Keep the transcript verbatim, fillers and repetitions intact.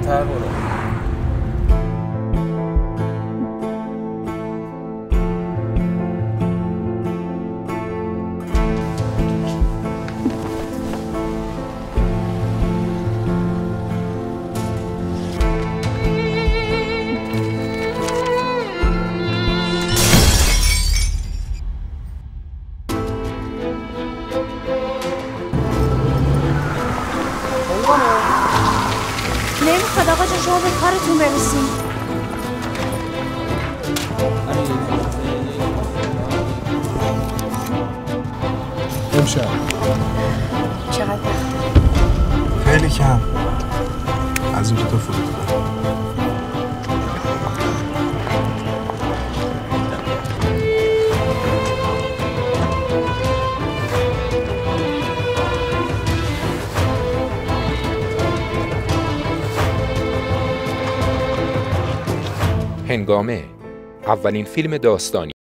جلوتر برو. نمیخواد آقا جان شما به کارتون برسیم. امشب چقدر وقت؟ خیلی کم. از اون تا فرودگاه. هنگامه، اولین فیلم داستانی